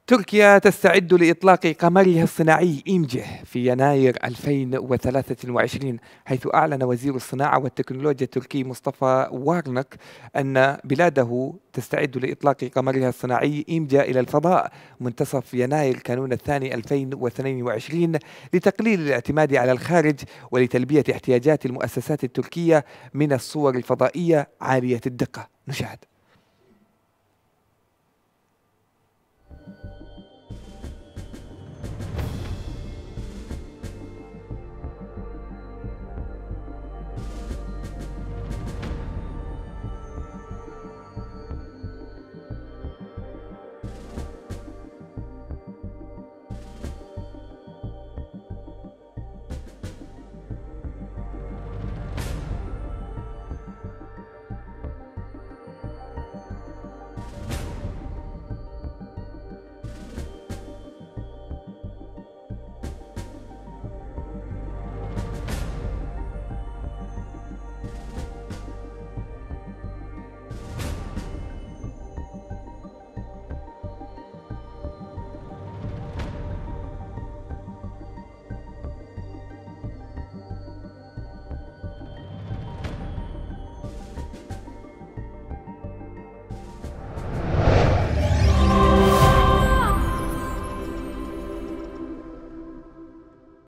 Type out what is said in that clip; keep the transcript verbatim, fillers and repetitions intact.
تركيا تستعد لإطلاق قمرها الصناعي إيمجه في يناير ألفين وثلاثة وعشرين، حيث أعلن وزير الصناعة والتكنولوجيا التركي مصطفى وارنك أن بلاده تستعد لإطلاق قمرها الصناعي إيمجه إلى الفضاء منتصف يناير كانون الثاني ألفين واثنين وعشرين لتقليل الاعتماد على الخارج ولتلبية احتياجات المؤسسات التركية من الصور الفضائية عالية الدقة. نشاهد.